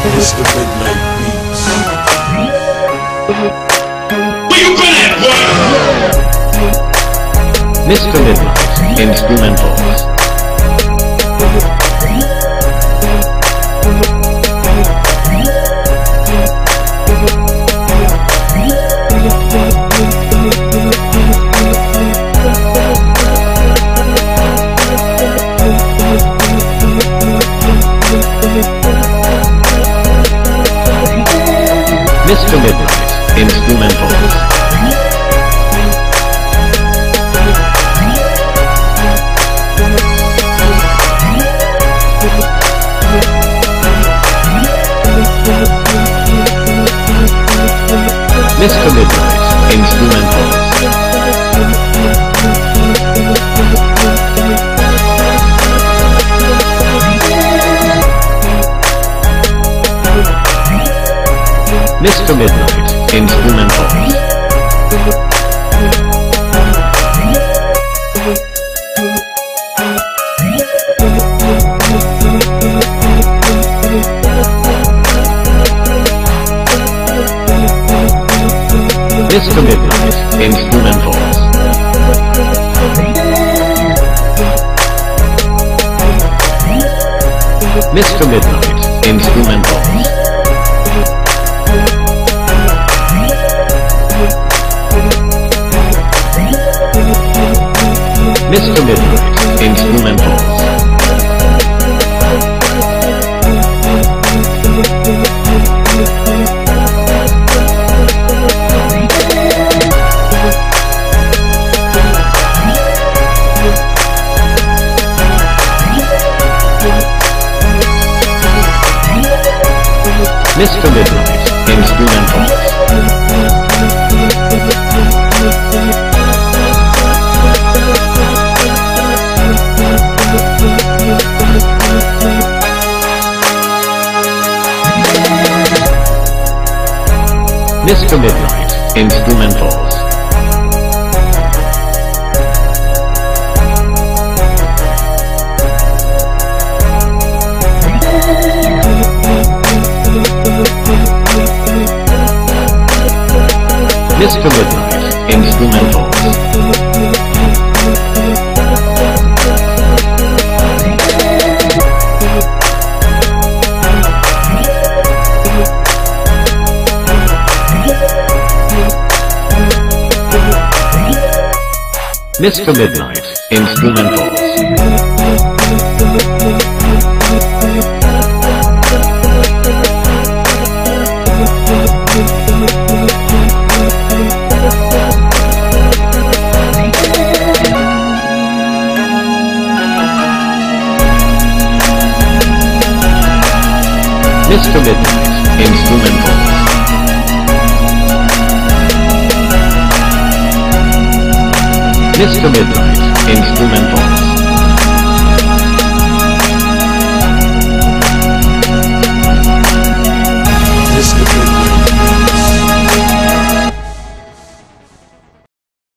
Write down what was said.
Mr. Midnight Beats. Where you been at, boy? Mr. Midnight Instrumentals. Mr. Midnight Instrumentals. Mr. Midnight Instrumentals. Mr. Midnight Instrumentals. Mr. Midnight Instrumentals. Mr. Midnight Instrumentals. Mr. Midnight Instrumentals. Mr. Midnight Instrumentals. Mr. Midnight Instrumentals. Mr. Midnight Instrumentals. Mr. Midnight Instrumentals. Mr. Midnight Instrumentals. Mr. Midnight Instrumentals.